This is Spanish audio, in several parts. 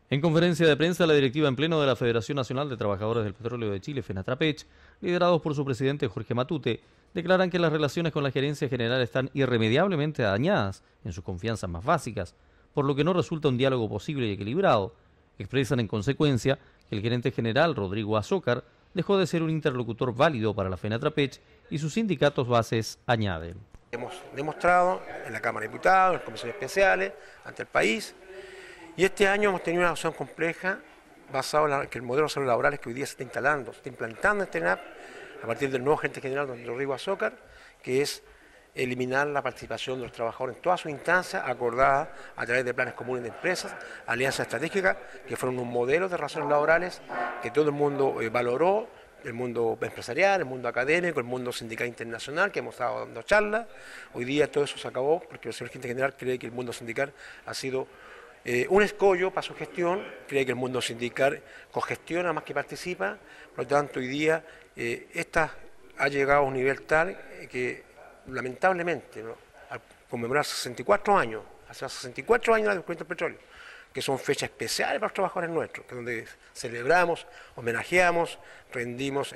En conferencia de prensa, la directiva en pleno de la Federación Nacional de Trabajadores del Petróleo de Chile, FENATRAPECH, liderados por su presidente Jorge Matute, declaran que las relaciones con la gerencia general están irremediablemente dañadas en sus confianzas más básicas, por lo que no resulta un diálogo posible y equilibrado. Expresan en consecuencia que el gerente general, Rodrigo Azócar, dejó de ser un interlocutor válido para la FENATRAPECH y sus sindicatos bases añaden. Hemos demostrado en la Cámara de Diputados, en las comisiones especiales, ante el país, y este año hemos tenido una acción compleja basada en que el modelo de salud laborales que hoy día se está instalando, se está implantando en TENAP a partir del nuevo gerente general, don Rodrigo Azócar, que es eliminar la participación de los trabajadores en todas sus instancias acordadas a través de planes comunes de empresas, alianzas estratégicas, que fueron un modelo de relaciones laborales que todo el mundo valoró, el mundo empresarial, el mundo académico, el mundo sindical internacional, que hemos estado dando charlas. Hoy día todo eso se acabó porque el señor gerente general cree que el mundo sindical ha sido un escollo para su gestión, cree que el mundo sindical cogestiona más que participa, por lo tanto hoy día esta ha llegado a un nivel tal que lamentablemente, ¿no?, al conmemorar 64 años, hace 64 años de la descubrimiento del petróleo, que son fechas especiales para los trabajadores nuestros, que es donde celebramos, homenajeamos, rendimos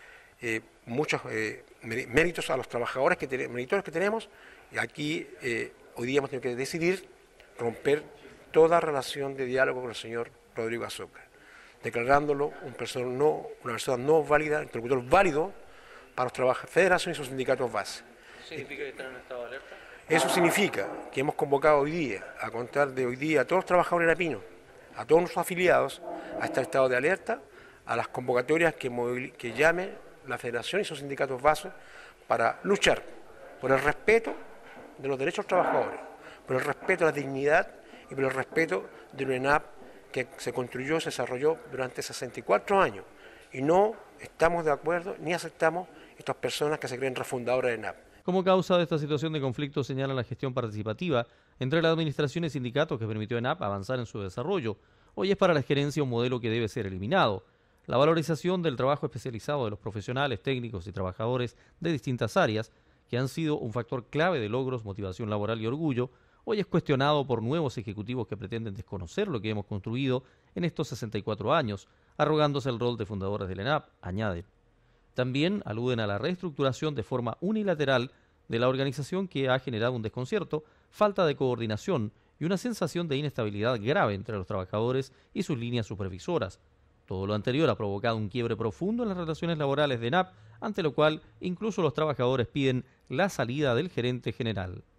muchos méritos a los trabajadores meritorios que tenemos, y aquí hoy día hemos tenido que decidir romper toda relación de diálogo con el señor Rodrigo Azócar, declarándolo una persona no válida, interlocutor válido para los trabajadores, federación y sus sindicatos base. ¿Significa que están en estado de alerta? Eso significa que hemos convocado hoy día, a contar de hoy día, a todos los trabajadores de Napino, a todos nuestros afiliados, a estar en estado de alerta, a las convocatorias que llame la federación y sus sindicatos base para luchar por el respeto de los derechos de los trabajadores, por el respeto a la dignidad y por el respeto de una ENAP que se construyó y se desarrolló durante 64 años. Y no estamos de acuerdo ni aceptamos estas personas que se creen refundadoras de ENAP. Como causa de esta situación de conflicto señalan la gestión participativa entre la administración y sindicatos que permitió a ENAP avanzar en su desarrollo. Hoy es para la gerencia un modelo que debe ser eliminado. La valorización del trabajo especializado de los profesionales, técnicos y trabajadores de distintas áreas, que han sido un factor clave de logros, motivación laboral y orgullo, hoy es cuestionado por nuevos ejecutivos que pretenden desconocer lo que hemos construido en estos 64 años, arrogándose el rol de fundadores del ENAP, añaden. También aluden a la reestructuración de forma unilateral de la organización que ha generado un desconcierto, falta de coordinación y una sensación de inestabilidad grave entre los trabajadores y sus líneas supervisoras. Todo lo anterior ha provocado un quiebre profundo en las relaciones laborales de ENAP, ante lo cual incluso los trabajadores piden la salida del gerente general.